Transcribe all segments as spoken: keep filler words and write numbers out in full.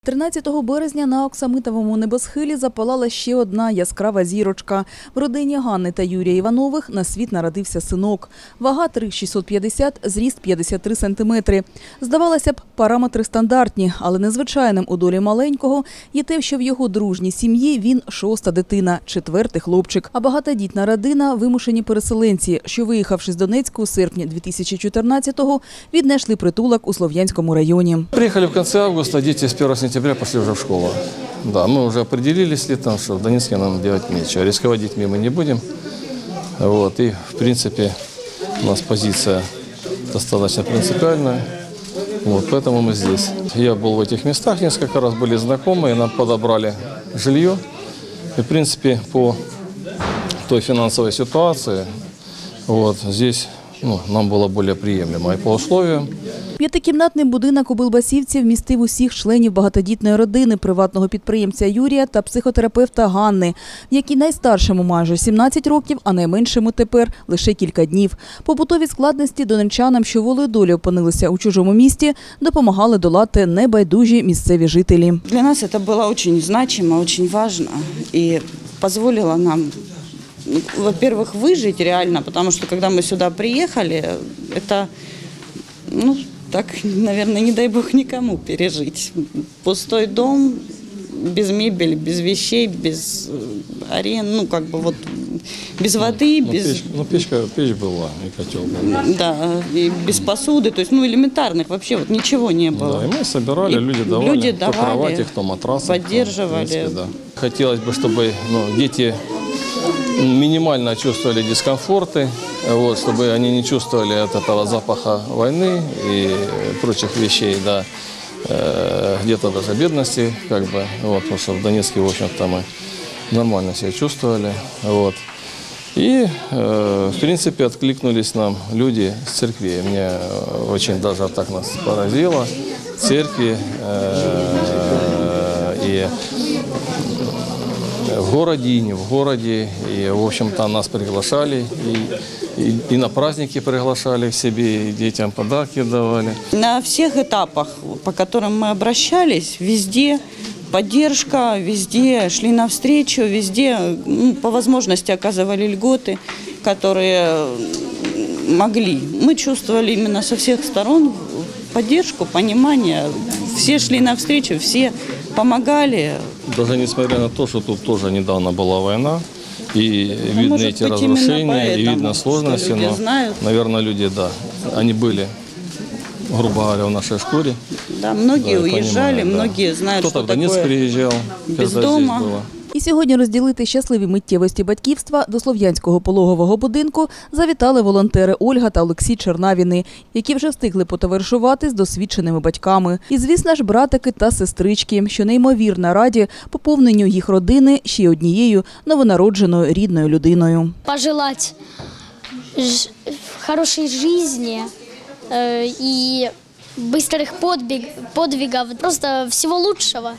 тринадцятого березня на оксамитовому небосхилі запалала ще одна яскрава зірочка. В родині Ганни та Юрія Іванових на світ народився синок. Вага три шістсот п'ятдесят, зріст п'ятдесят три сантиметри. Здавалося б, параметри стандартні, але незвичайним у долі маленького є те, що в його дружній сім'ї він шоста дитина, четвертий хлопчик. А багатодітна родина – вимушені переселенці, що, виїхавши з Донецьку у серпні дві тисячі чотирнадцятого, віднайшли притулок у Слов'янському районі. Приехали в конце августа, дети с первого сентября пошли уже в школу. Да, мы уже определились летом, что в Донецке нам делать нечего. Рисковать детьми мы не будем. Вот, и, в принципе, у нас позиция достаточно принципиальная. Вот, поэтому мы здесь. Я был в этих местах несколько раз, были знакомые, нам подобрали жилье. И, в принципе, по той финансовой ситуации, вот, здесь ну, нам было более приемлемо и по условиям. П'ятикімнатний будинок у Билбасівці вмістив усіх членів багатодітної родини, приватного підприємця Юрія та психотерапевта Ганни, в якій найстаршому майже сімнадцять років, а найменшому тепер лише кілька днів. Побутові складності донеччанам, що волею долі опинилися у чужому місті, допомагали долати небайдужі місцеві жителі. Для нас це було дуже значимо, дуже важливо і дозволило нам, во-первых, выжить реально, потому что когда мы сюда приехали, это, ну, так, наверное, не дай бог никому пережить. Пустой дом, без мебели, без вещей, без арен, ну, как бы вот, без воды, ну, без... Печь, ну, печка, печь была, и котел был. Да, и без посуды, то есть, ну, элементарных вообще вот ничего не было. Да, и мы собирали, и люди давали, люди кто давали, кровати, кто матрасы. поддерживали. В принципе, да. Хотелось бы, чтобы ну, дети минимально чувствовали дискомфорты, вот, чтобы они не чувствовали от этого запаха войны и прочих вещей, да, э, где-то даже бедности, как бы, вот, потому что в Донецке, в общем-то, мы нормально себя чувствовали, вот. И, э, в принципе, откликнулись нам люди с церкви. Мне очень даже так нас поразило. Церкви э, и в городе, и не в городе. И, в общем-то, нас приглашали. И, и, и на праздники приглашали к себе, и детям подарки давали. На всех этапах, по которым мы обращались, везде поддержка, везде шли навстречу, везде ну, по возможности оказывали льготы, которые могли. Мы чувствовали именно со всех сторон поддержку, понимание. Все шли навстречу, все помогали. Даже несмотря на то, что тут тоже недавно была война, и ну, видны эти быть, разрушения, поэтому, и видно сложности, но, знают. наверное, люди, да, они были, грубо говоря, в нашей шкуре. Да, многие да, уезжали, понимаю, многие да. знают, кто-то что в Донецк такое приезжал, без когда дома. здесь было. І сьогодні розділити щасливі миттєвості батьківства до Слов'янського пологового будинку завітали волонтери Ольга та Олексій Чернавіни, які вже встигли потоваришувати з досвідченими батьками. І, звісно ж, братики та сестрички, що неймовірно раді поповненню їх родини ще однією новонародженою рідною людиною. Пожелати хорошої життя і швидких подвигів, просто всього лучшого.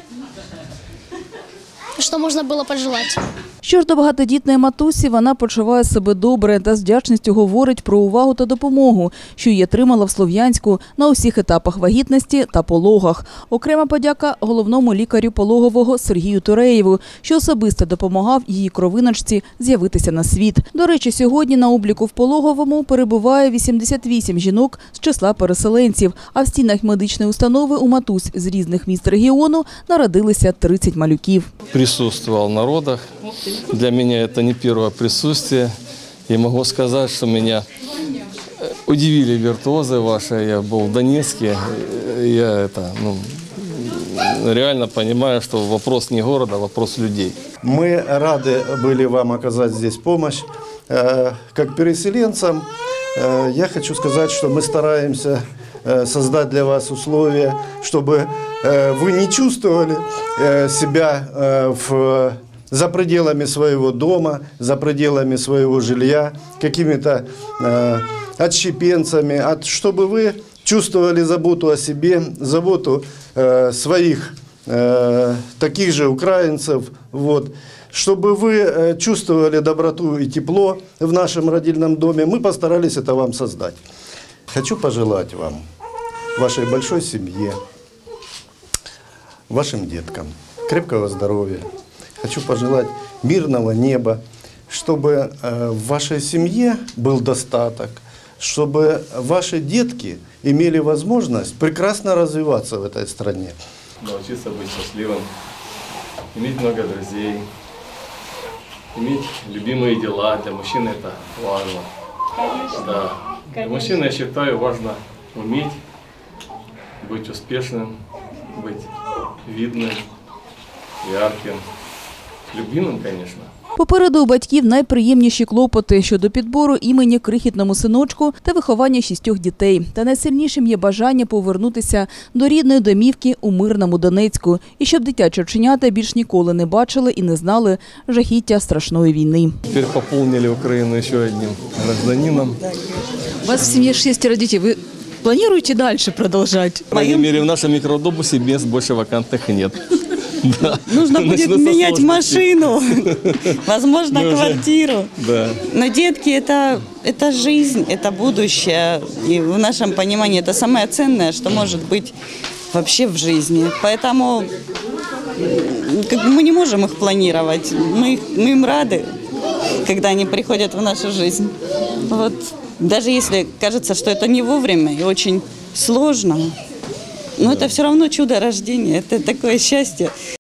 Що можна було пожелати. Що ж до багатодітної матусі, вона почуває себе добре та з вдячністю говорить про увагу та допомогу, що її отримала в Слов'янську на усіх етапах вагітності та пологах. Окрема подяка головному лікарю пологового Сергію Туреєву, що особисто допомагав її кровиночці з'явитися на світ. До речі, сьогодні на обліку в пологовому перебуває вісімдесят вісім жінок з числа переселенців, а в стінах медичної установи у матусь з різних міст регіону народилися тридцять малюків. Присутствовал на родах. Для меня это не первое присутствие. И могу сказать, что меня удивили виртуозы ваши. Я был в Донецке. Я это, ну, реально понимаю, что вопрос не города, а вопрос людей. Мы рады были вам оказать здесь помощь. Как переселенцам, я хочу сказать, что мы стараемся создать для вас условия, чтобы вы не чувствовали себя в за пределами своего дома, за пределами своего жилья, какими-то э, отщепенцами, от, чтобы вы чувствовали заботу о себе, заботу э, своих э, таких же украинцев, вот, чтобы вы э, чувствовали доброту и тепло в нашем родильном доме. Мы постарались это вам создать. Хочу пожелать вам, вашей большой семье, вашим деткам крепкого здоровья. Хочу пожелать мирного неба, чтобы э, в вашей семье был достаток, чтобы ваши детки имели возможность прекрасно развиваться в этой стране. Научиться быть счастливым, иметь много друзей, иметь любимые дела. Для мужчины это важно. Да. Для мужчины, я считаю, важно уметь быть успешным, быть видным, ярким, любимым, конечно. Попереду у батьків найприємніші клопоти щодо підбору імені крихітному синочку та виховання шістьох дітей. Та найсильнішим є бажання повернутися до рідної домівки у мирному Донецьку. І щоб дитячі оченята більш ніколи не бачили і не знали жахіття страшної війни. Теперь пополнили Украину еще одним гражданином. У вас в сім'ї шестеро дітей. Ви плануєте далі продовжувати? По крайней мере, в нашем микроавтобусе мест больше вакантных нет. Да. Нужно будет Начнутся менять сложности. машину, возможно, Мы уже- квартиру. Да. Но детки это, это жизнь, это будущее. И в нашем понимании это самое ценное, что может быть вообще в жизни. Поэтому м, как бы мы не можем их планировать. Мы, их- мы им рады, когда они приходят в нашу жизнь. Вот. Даже если кажется, что это не вовремя и очень сложно, но это все равно чудо рождения, это такое счастье.